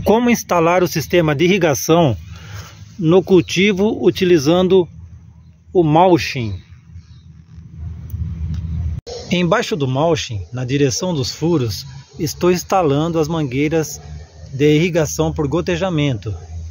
Como instalar o sistema de irrigação no cultivo utilizando o mulching. Embaixo do mulching, na direção dos furos, estou instalando as mangueiras de irrigação por gotejamento.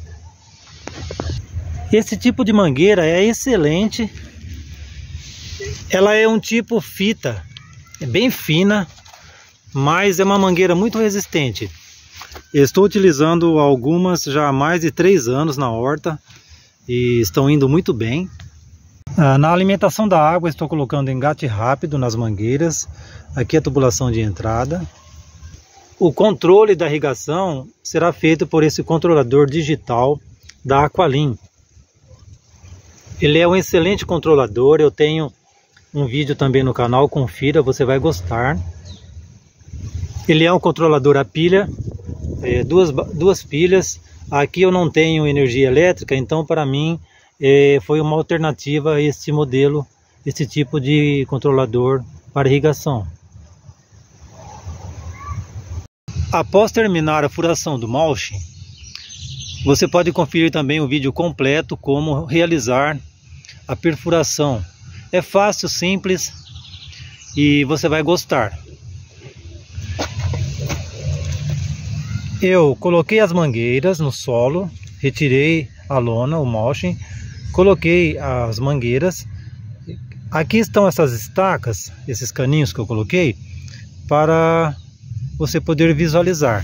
Esse tipo de mangueira é excelente. Ela é um tipo fita, é bem fina, mas é uma mangueira muito resistente. Estou utilizando algumas já há mais de 3 anos na horta e estão indo muito bem. Na alimentação da água estou colocando engate rápido nas mangueiras. Aqui é a tubulação de entrada. O controle da irrigação será feito por esse controlador digital da Aqualin. Ele é um excelente controlador, eu tenho um vídeo também no canal, confira, você vai gostar. Ele é um controlador a pilha, duas pilhas. Aqui eu não tenho energia elétrica, então para mim foi uma alternativa a este modelo, esse tipo de controlador para irrigação. Após terminar a furação do mulching, você pode conferir também o vídeo completo como realizar a perfuração. É fácil, simples e você vai gostar. Eu coloquei as mangueiras no solo, retirei a lona, o mulching, coloquei as mangueiras. Aqui estão essas estacas, esses caninhos que eu coloquei, para você poder visualizar.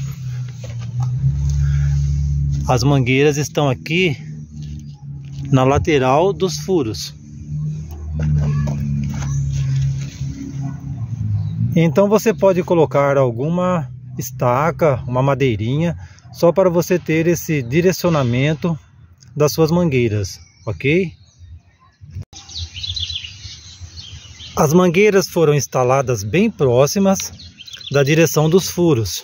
As mangueiras estão aqui na lateral dos furos. Então você pode colocar alguma estaca, uma madeirinha, só para você ter esse direcionamento das suas mangueiras, ok? As mangueiras foram instaladas bem próximas da direção dos furos.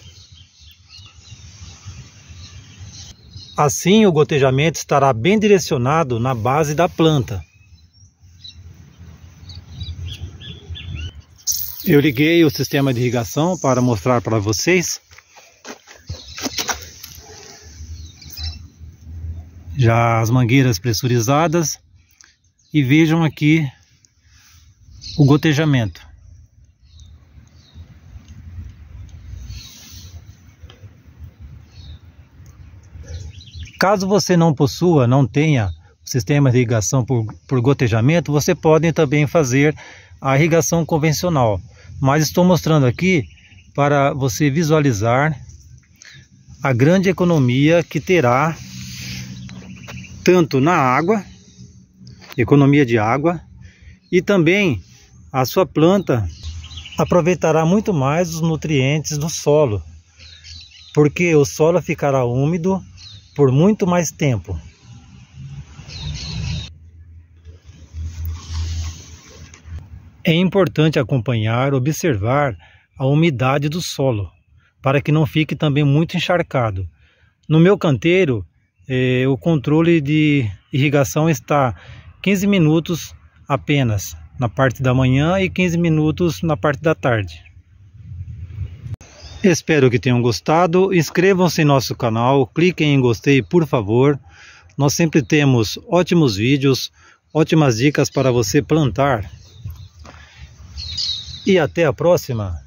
Assim o gotejamento estará bem direcionado na base da planta. Eu liguei o sistema de irrigação para mostrar para vocês. Já as mangueiras pressurizadas. E vejam aqui o gotejamento. Caso você não possua, não tenha o sistema de irrigação por gotejamento, você pode também fazer a irrigação convencional. Mas estou mostrando aqui para você visualizar a grande economia que terá tanto na água, economia de água, e também a sua planta aproveitará muito mais os nutrientes do solo, porque o solo ficará úmido por muito mais tempo. É importante acompanhar, observar a umidade do solo, para que não fique também muito encharcado. No meu canteiro, o controle de irrigação está 15 minutos apenas na parte da manhã e 15 minutos na parte da tarde. Espero que tenham gostado. Inscrevam-se em nosso canal, cliquem em gostei, por favor. Nós sempre temos ótimos vídeos, ótimas dicas para você plantar. E até a próxima!